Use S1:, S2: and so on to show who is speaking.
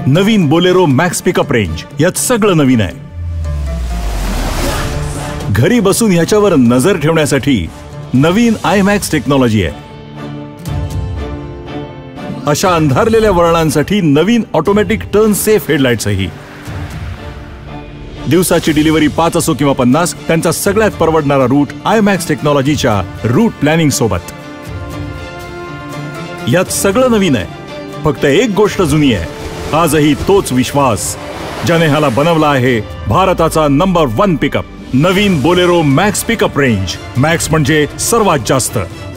S1: नवीन Bolero Maxx pickup range, यात सगळं नवीन आहे. घरी बसून ह्याच्यावर नजर ठेवण्यासाठी नवीन आयमॅक्स टेक्नॉलॉजी आहे. अशा अंधारलेल्या वळणांसाठी नवीन ऑटोमॅटिक टर्न सेफ हेडलाइट्सही. दिवसाची डिलिव्हरी 5 असो किंवा 50, त्यांचा सगळ्यात परवडणारा रूट आयमॅक्स टेक्नॉलॉजीच्या रूट प्लॅनिंग सोबत. यात सगळं नवीन आहे, फक्त एक गोष्ट जुनी आहे. आजही तोच विश्वास ज्याने ह्याला बनवला आहे भारताचा नंबर 1 पिकअप. नवीन Bolero Maxx pickup range. Maxx म्हणजे सर्वात जास्त.